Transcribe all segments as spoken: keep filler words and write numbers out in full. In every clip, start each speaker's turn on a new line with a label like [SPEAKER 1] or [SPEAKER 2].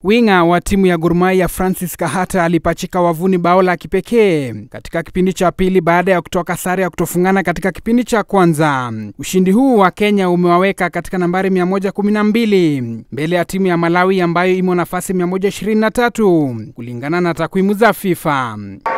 [SPEAKER 1] Winga wa timu ya Gor Mahia Francis Kahata alipachika wavuni bao la kipekee katika kipindi cha pili baada ya kutoka sare ya kutofungana katika kipindi cha kwanza. Ushindi huu wa Kenya umewaweka katika nambari mia moja kumi na mbili mbele ya timu ya Malawi ambayo imo nafasi mia moja ishirini na tatu kulingana na takwimu za FIFA.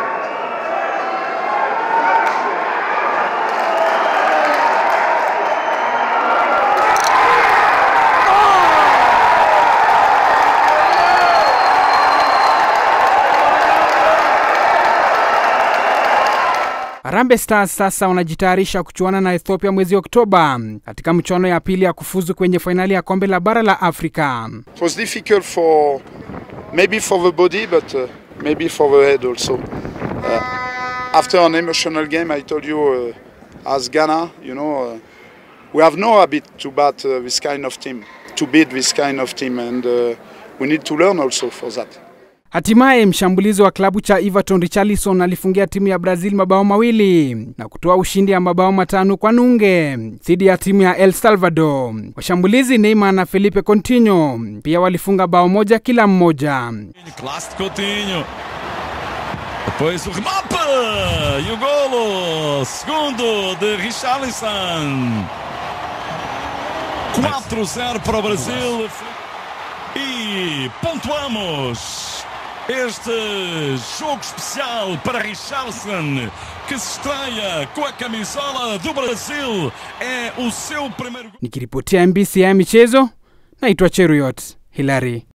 [SPEAKER 1] Harambee Stars sasa wanajitayarisha kuchuana na Ethiopia mwezi Oktoba katika mchuano ya pili ya kufuzu kwenye finali ya kombe la bara la Afrika.
[SPEAKER 2] It was difficult for maybe for the body but uh, maybe for the head also. Uh, after an emotional game I told you uh, as Ghana, you know, uh, we have no habit to bat uh, this kind of team, to beat this kind of team and uh, we need to learn also for that.
[SPEAKER 1] Hatimaye mshambulizi wa klabu cha Everton Richarlison alifungia timu ya Brazil mabao mawili na kutoa ushindi ya mabao matano kwa nunge dhidi ya timu ya El Salvador. Washambulizi Neymar na Felipe Coutinho pia walifunga bao moja kila mmoja.
[SPEAKER 3] Clássico Coutinho. Depois o remate e o golo segundo de Richarlison. quatro zero para o Brasil e pontuamos. Este jogo especial para Richarlison, que se estreia com a camisola do Brasil, é o seu primeiro...
[SPEAKER 1] Nikiripotia M B C ya michezo, naitwa Cheruiyot Hilary.